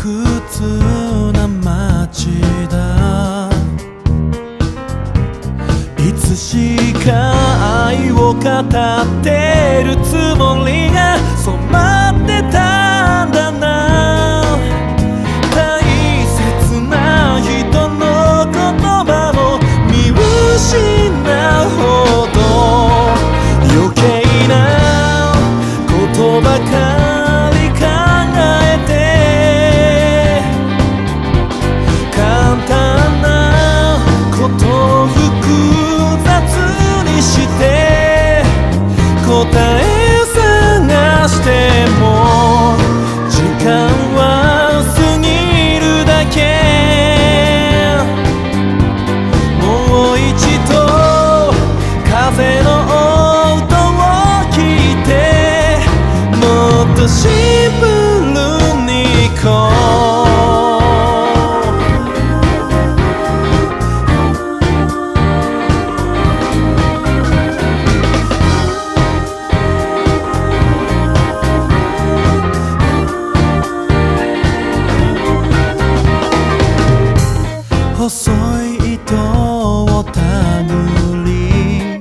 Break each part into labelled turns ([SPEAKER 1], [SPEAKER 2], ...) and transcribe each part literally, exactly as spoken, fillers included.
[SPEAKER 1] 屈な街だ。いつしか愛を語ってるつもりが染まってたんだな。大切な人の言葉を見失うほど余計なことばかり考えて、簡単なことを複雑にして答え探しても時間は過ぎるだけ。もう一度風の音を聞いてもっとシンプルに行こう。細い糸をたぐり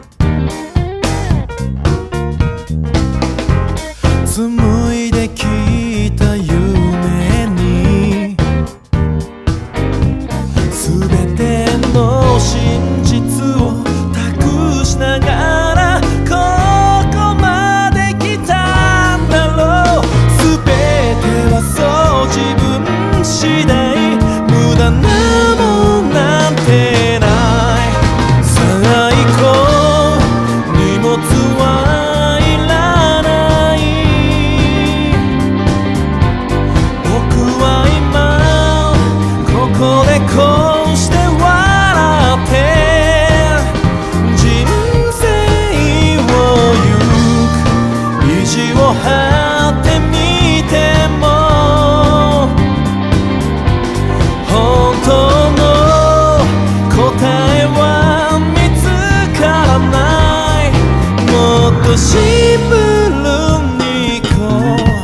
[SPEAKER 1] 紡いできた夢に全ての真実を託しながらここまで来たんだろう。全てはそう自分次第、無駄なもんなんてない。さあ行こう、荷物はいらない。僕は今ここでこうして笑って人生を行く。意地を張ってみても本当の答えは見つからない。もっとシンプルに行こう。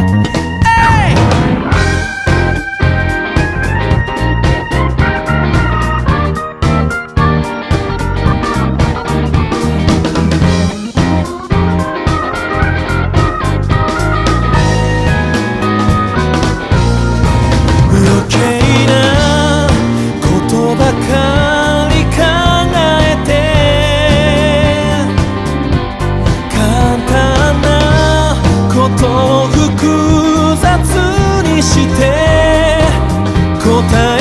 [SPEAKER 1] 余計なことばかり考えて簡単なことを複雑にして答え